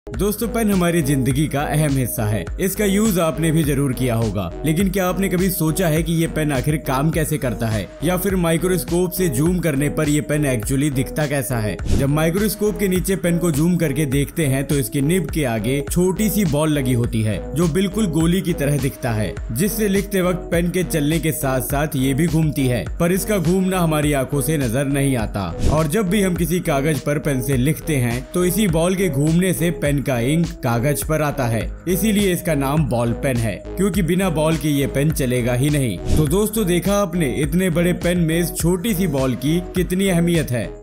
दोस्तों, पेन हमारी जिंदगी का अहम हिस्सा है। इसका यूज आपने भी जरूर किया होगा, लेकिन क्या आपने कभी सोचा है कि ये पेन आखिर काम कैसे करता है, या फिर माइक्रोस्कोप से जूम करने पर ये पेन एक्चुअली दिखता कैसा है। जब माइक्रोस्कोप के नीचे पेन को जूम करके देखते हैं तो इसके निब के आगे छोटी सी बॉल लगी होती है जो बिल्कुल गोली की तरह दिखता है, जिससे लिखते वक्त पेन के चलने के साथ साथ ये भी घूमती है, पर इसका घूमना हमारी आंखों से नजर नहीं आता। और जब भी हम किसी कागज पर पेन से लिखते हैं तो इसी बॉल के घूमने से पेन का इंक कागज पर आता है, इसीलिए इसका नाम बॉल पेन है, क्योंकि बिना बॉल के ये पेन चलेगा ही नहीं। तो दोस्तों, देखा आपने इतने बड़े पेन में इस छोटी सी बॉल की कितनी अहमियत है।